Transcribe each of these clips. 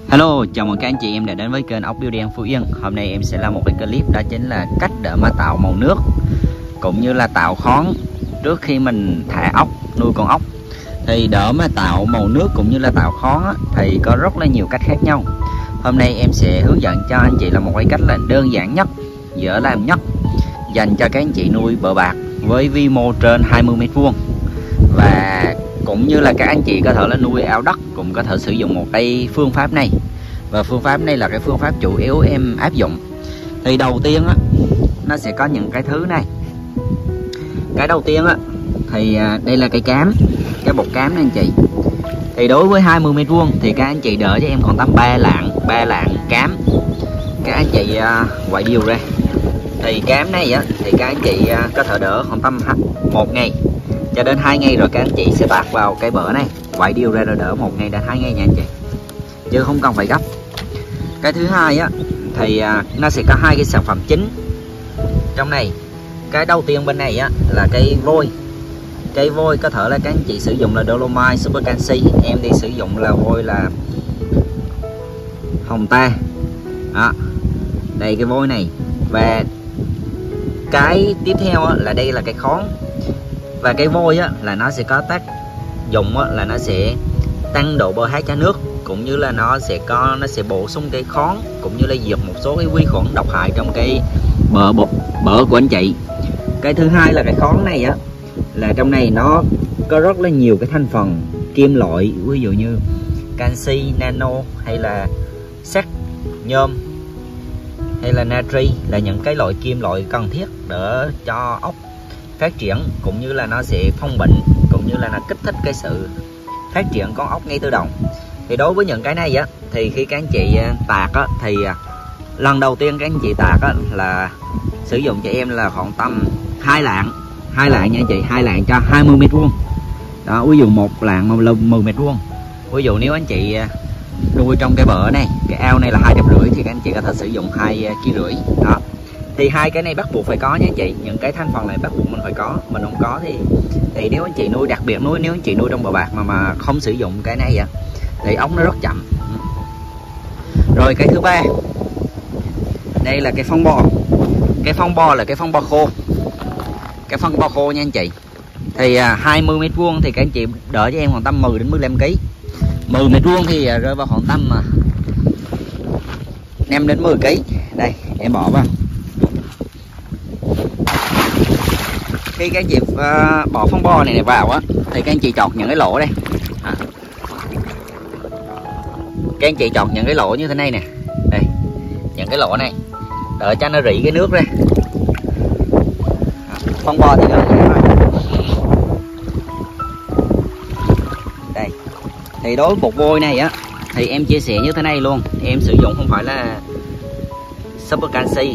Hello, chào mừng các anh chị em đã đến với kênh ốc Biêu Đen Phú Yên. Hôm nay em sẽ làm một cái clip, đó chính là cách để mà tạo màu nước cũng như là tạo khóm trước khi mình thả ốc, nuôi con ốc. Thì để mà tạo màu nước cũng như là tạo khóm thì có rất là nhiều cách khác nhau. Hôm nay em sẽ hướng dẫn cho anh chị là một cái cách là đơn giản nhất, dễ làm nhất, dành cho các anh chị nuôi bờ bạc với vi mô trên 20 m². Và cũng như là các anh chị có thể là nuôi ao đất cũng có thể sử dụng một cái phương pháp này. Và phương pháp này là cái phương pháp chủ yếu em áp dụng. Thì đầu tiên á, nó sẽ có những cái thứ này. Cái đầu tiên á, thì đây là cây cám, cái bột cám này anh chị. Thì đối với 20 m² thì các anh chị đỡ cho em còn tầm 3 lạng cám. Các anh chị quậy đều ra. Thì cám này á, thì các anh chị có thể đỡ khoảng tầm 1 ngày cho đến 2 ngày, rồi các anh chị sẽ tạt vào cái bờ này, quậy đều ra rồi đỡ 1 ngày đến 2 ngày nha anh chị, chứ không cần phải gấp. Cái thứ hai á, thì nó sẽ có hai cái sản phẩm chính trong này. Cái đầu tiên bên này á là cây vôi. Cây vôi có thể là các anh chị sử dụng là Dolomite, Super Canxi. Em thì sử dụng là vôi là Hồng Ta đó. Đây cái vôi này. Và cái tiếp theo á, là đây là cái khóm. Và cái vôi á, là nó sẽ có tác dụng á, là nó sẽ tăng độ pH cho nước, cũng như là nó sẽ bổ sung cái khóm, cũng như là diệt một số cái vi khuẩn độc hại trong cái bờ của anh chị. Cái thứ hai là cái khóm này á, là trong này nó có rất là nhiều cái thành phần kim loại, ví dụ như canxi, nano, hay là sắt, nhôm, hay là natri, là những cái loại kim loại cần thiết để cho ốc phát triển, cũng như là nó sẽ phòng bệnh, cũng như là nó kích thích cái sự phát triển con ốc ngay từ đầu. Thì đối với những cái này á, thì khi các anh chị tạc á, thì lần đầu tiên các anh chị tạc á, là sử dụng cho em là khoảng tầm 2 lạng nha anh chị, 2 lạng cho 20 m². Đó, ví dụ 1 lạng mà là 10 m². Ví dụ nếu anh chị nuôi trong cái bờ này, cái ao này là 250 thì các anh chị có thể sử dụng 2,5 kg. Đó. Thì hai cái này bắt buộc phải có nha anh chị, những cái thành phần này bắt buộc mình phải có. Mình không có thì nếu anh chị nuôi, đặc biệt nếu anh chị nuôi trong bờ bạc mà không sử dụng cái này thì ốc nó rất chậm. Rồi cái thứ ba, đây là cái phân bò. Cái phân bò là cái phân bò khô. Cái phân bò khô nha anh chị. Thì 20 m² thì các anh chị đỡ cho em khoảng tầm 10 đến 15 kg. 10 m² thì rơi vào khoảng tầm 5 đến 10 kg. Đây, em bỏ vào. Khi các anh chị bỏ phân bò này vào á, thì các anh chị chọt những cái lỗ đây. Các anh chị chọt những cái lỗ như thế này nè. Đây, những cái lỗ này để cho nó rỉ cái nước ra. Phân bò thì đơn giản thôi. Đây. Thì đối với bột vôi này á, thì em chia sẻ như thế này luôn. Em sử dụng không phải là Super Canxi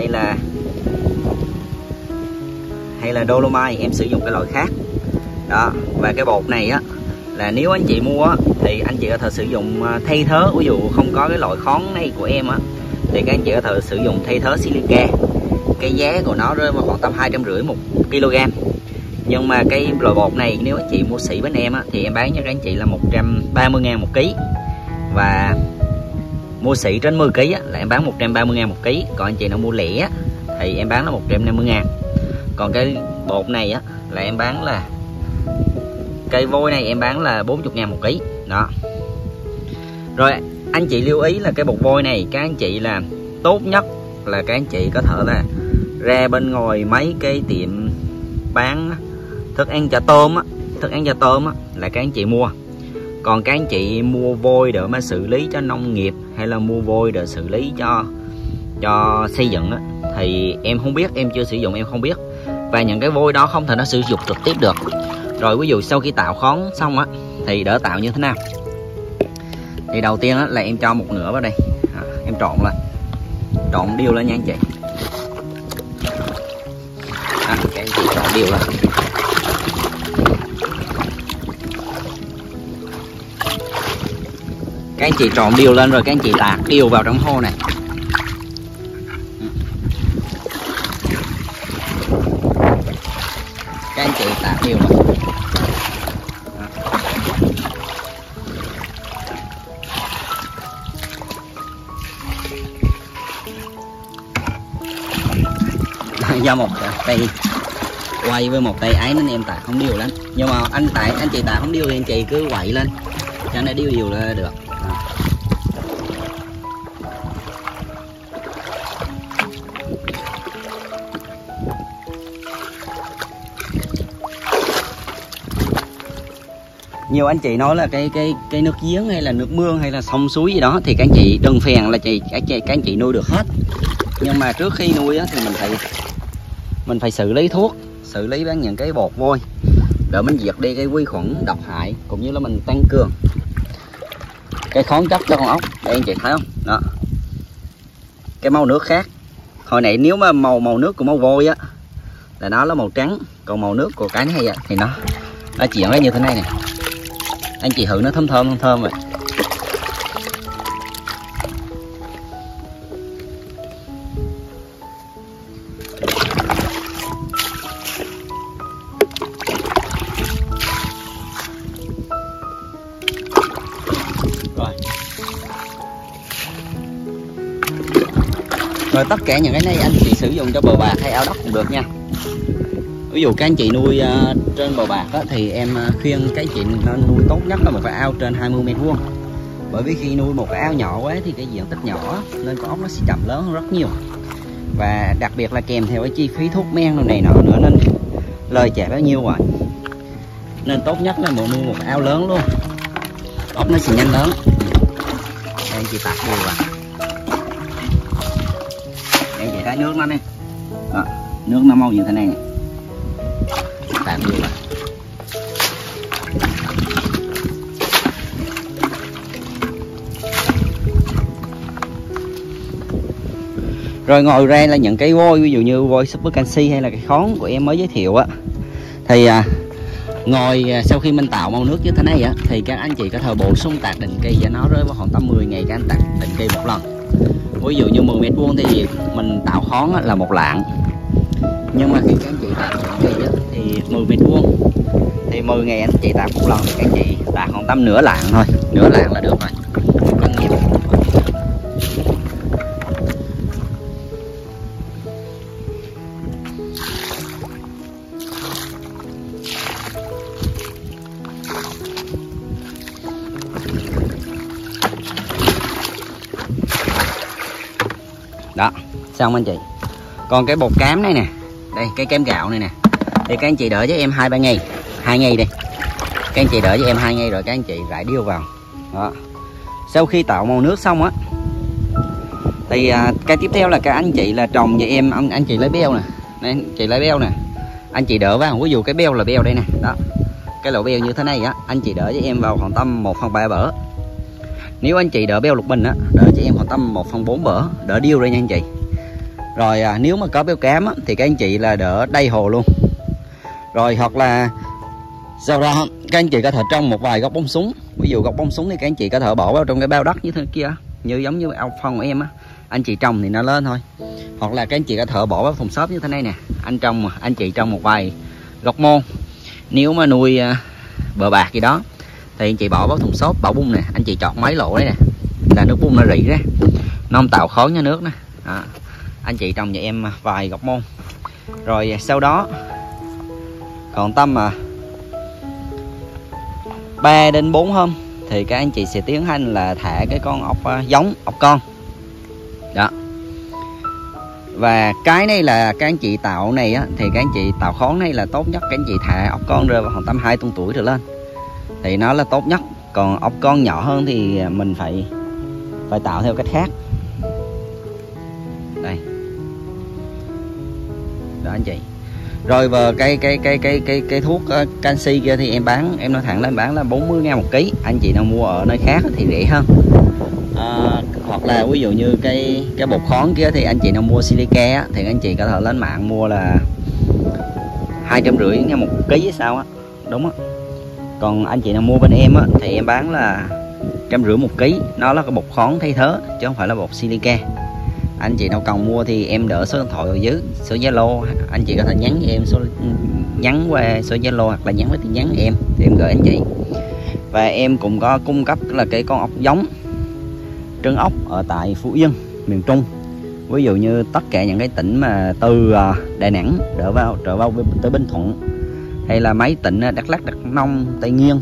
hay là Dolomite, em sử dụng cái loại khác. Đó, và cái bột này á, là nếu anh chị mua á, thì anh chị có thể sử dụng thay thế. Ví dụ không có cái loại khóm này của em á, thì các anh chị có thể sử dụng thay thế silica. Cái giá của nó rơi vào khoảng tầm 250 1 kg. Nhưng mà cái loại bột này nếu anh chị mua sỉ bên em á, thì em bán cho các anh chị là 130.000 1 kg. Và mua sỉ trên 10 kg á, là em bán 130.000 1 kg. Còn anh chị nào mua lẻ á, thì em bán là 150.000. Còn cái bột này á, là em bán là cây vôi này em bán là 40.000 1 kg. Đó. Rồi anh chị lưu ý là cái bột vôi này các anh chị làm tốt nhất là các anh chị có thể là ra bên ngoài mấy cái tiệm bán thức ăn cho tôm á, là các anh chị mua. Còn các anh chị mua vôi để mà xử lý cho nông nghiệp, hay là mua vôi để xử lý cho xây dựng á, thì em không biết, em chưa sử dụng em không biết. Và những cái vôi đó không thể nó sử dụng trực tiếp được. Rồi ví dụ sau khi tạo khóm xong á, thì đỡ tạo như thế nào. Thì đầu tiên á, là em cho một nửa vào đây, em trộn lên, trộn đều lên nha anh chị. Cái anh chị trộn đều lên. Các anh chị trộn đều lên rồi các anh chị tạt đều vào trong hô này. Các anh chị tạt đều lên. do một tay quay với một tay ấy nên em tạt không đều lắm, nhưng mà anh chị tạt không đều thì anh chị cứ quậy lên cho nó đều là được. Nhiều anh chị nói là cái nước giếng hay là nước mương hay là sông suối gì đó thì các anh chị đừng phèn là các anh chị nuôi được hết, nhưng mà trước khi nuôi á, thì mình phải xử lý thuốc, xử lý bằng những cái bột vôi để mình diệt đi cái vi khuẩn độc hại, cũng như là mình tăng cường cái khoáng chất cho con ốc. Đây anh chị thấy không, đó cái màu nước khác. Hồi nãy nếu mà màu nước của màu vôi á là nó là màu trắng, còn màu nước của cái này á, thì nó chuyển ra như thế này nè. Anh chị thử nó thơm vậy. Rồi tất cả những cái này anh chị sử dụng cho bờ bạc hay ao đất cũng được nha. Ví dụ các anh chị nuôi trên bờ bạc á, thì em khuyên các anh chị nên nuôi tốt nhất là một cái ao trên 20 m². Bởi vì khi nuôi một cái ao nhỏ quá thì cái diện tích nhỏ nên con ốc nó sẽ chậm lớn hơn rất nhiều. Và đặc biệt là kèm theo cái chi phí thuốc men này nọ nữa nên lời chả bao nhiêu rồi. Nên tốt nhất là nuôi một cái ao lớn luôn, ốc nó sẽ nhanh lớn. Đây anh chị tạt đều vào. Đây chị thấy nước nó nè, đó, nước nó màu như thế này nè. Tạm đều vào. Rồi ngồi ra là những cái vôi, ví dụ như vôi super canxi hay là cái khóm của em mới giới thiệu á, thì sau khi mình tạo màu nước như thế này á, thì các anh chị có thể bổ sung tạt định kỳ cho nó rơi vào khoảng tầm 10 ngày các anh tạt định kỳ một lần. Ví dụ như 10 m² thì mình tạo khóm là một lạng, nhưng mà khi các anh chị tạt định kỳ á, thì 10 m² thì 10 ngày anh chị tạt một lần thì các anh chị tạt khoảng tầm nửa lạng thôi, nửa lạng là được rồi, không có nhiều. Đó, xong anh chị. Còn cái bột cám này nè, đây cái cám gạo này nè, thì các anh chị đợi cho em 2-3 ngày, 2 ngày đi. Các anh chị đợi cho em 2 ngày rồi các anh chị rải điêu vào. Đó. Sau khi tạo màu nước xong á, thì cái tiếp theo là các anh chị là trồng cho em, anh chị lấy beo nè, đây, anh chị lấy beo nè, anh chị đỡ vào. Ví dụ cái beo là beo đây nè, đó, cái lỗ beo như thế này á, anh chị đỡ cho em vào khoảng tầm 1/3 bở. Nếu anh chị đỡ beo lục bình á, đỡ cho em khoảng tầm 1/4 bở, đỡ điêu đây nha anh chị. Rồi nếu mà có beo cám á, thì các anh chị là đỡ đầy hồ luôn. Rồi hoặc là sau đó các anh chị có thể trồng một vài gốc bông súng. Ví dụ gốc bông súng thì các anh chị có thể bỏ vào trong cái bao đất như thế kia, như giống như ao phân của em á, anh chị trồng thì nó lên thôi. Hoặc là các anh chị có thể bỏ vào thùng xốp như thế này nè, anh chị trồng một vài gốc môn. Nếu mà nuôi bờ bạc gì đó thì anh chị bỏ vào thùng xốp bảo bung nè, anh chị chọt mấy lỗ đấy nè, là nước bung nó rỉ ra, nó không tạo khói cho nước nè. Đó. Anh chị trồng cho em vài gốc môn. Rồi sau đó còn tầm 3 đến 4 hôm thì các anh chị sẽ tiến hành là thả cái con ốc giống, ốc con. Đó. Và cái này là các anh chị tạo này á, thì các anh chị tạo khóm này là tốt nhất. Các anh chị thả ốc con rơi vào khoảng tầm 2 tuần tuổi trở lên thì nó là tốt nhất. Còn ốc con nhỏ hơn thì mình phải tạo theo cách khác. Đây. Đó anh chị. Rồi về cái thuốc canxi kia thì em nói thẳng lên bán là 40.000 một ký. Anh chị nào mua ở nơi khác thì rẻ hơn. Hoặc là ví dụ như cái bột khóm kia thì anh chị nào mua silica á, thì anh chị có thể lên mạng mua là 250.000 một ký hay sao á, đúng á. Còn anh chị nào mua bên em á thì em bán là 150 một ký, nó là cái bột khóm thay thế chứ không phải là bột silica. Anh chị nào cần mua thì em đỡ số điện thoại ở dưới, số Zalo, anh chị có thể nhắn em nhắn qua số Zalo hoặc là nhắn với tin nhắn em thì em gửi anh chị. Và em cũng có cung cấp là cái con ốc giống trứng ốc ở tại Phú Yên, miền Trung. Ví dụ như tất cả những cái tỉnh mà từ Đà Nẵng trở vào tới Bình Thuận, hay là mấy tỉnh Đắk Lắk, Đắk Nông, Tây Nguyên,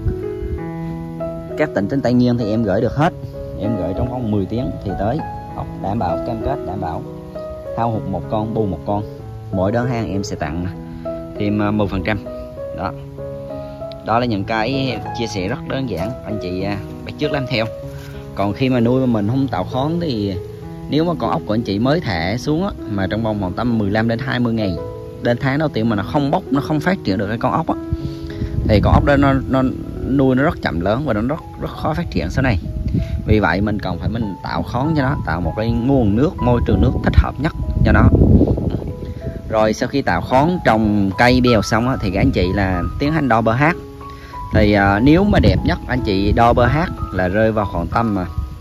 các tỉnh trên Tây Nguyên thì em gửi được hết. Em gửi trong vòng 10 tiếng thì tới. Ốc đảm bảo, cam kết đảm bảo hao hụt một con, bù một con. Mỗi đơn hàng em sẽ tặng thêm 10%. Đó. Đó là những cái chia sẻ rất đơn giản, anh chị bắt chước làm theo. Còn khi mà nuôi mà mình không tạo khoáng thì nếu mà con ốc của anh chị mới thả xuống á, mà trong vòng tầm 15 đến 20 ngày, đến tháng đầu tiên mà nó không bốc, nó không phát triển được cái con ốc á, thì con ốc đó nó nuôi nó rất chậm lớn và nó rất khó phát triển sau này. Vì vậy mình cần phải tạo khoáng cho nó, tạo một cái nguồn nước, môi trường nước thích hợp nhất cho nó. Rồi sau khi tạo khoáng trồng cây bèo xong á, thì các anh chị là tiến hành đo pH. Thì nếu mà đẹp nhất anh chị đo pH là rơi vào khoảng tầm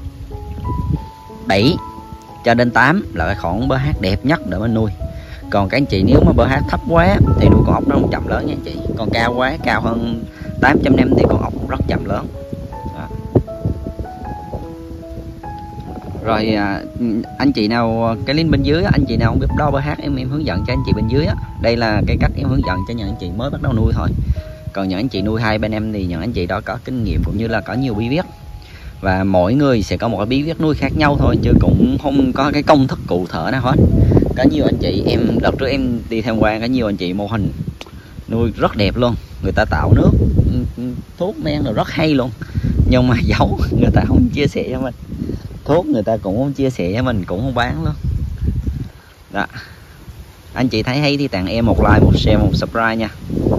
7 cho đến 8 là cái khoảng pH đẹp nhất để mà nuôi. Còn các anh chị nếu mà pH thấp quá thì nuôi con ốc nó không chậm lớn nha anh chị. Còn cao quá, cao hơn 8.5 thì con ốc rất chậm lớn. Đó. Rồi anh chị nào, cái link bên dưới anh chị nào không biết đo pH em hướng dẫn cho anh chị bên dưới á. Đây là cái cách em hướng dẫn cho những anh chị mới bắt đầu nuôi thôi. Còn những anh chị nuôi 2-3 năm thì những anh chị đó có kinh nghiệm cũng như là có nhiều bí quyết. Và mỗi người sẽ có một cái bí quyết nuôi khác nhau thôi, chứ cũng không có cái công thức cụ thể nào hết. Có nhiều anh chị, em đợt trước em đi tham quan, có nhiều anh chị mô hình nuôi rất đẹp luôn. Người ta tạo nước, thuốc men rồi rất hay luôn. Nhưng mà giấu, người ta không chia sẻ cho mình. Thuốc người ta cũng không chia sẻ với mình, cũng không bán luôn. Đó. Anh chị thấy hay thì tặng em một like, một share, một subscribe nha.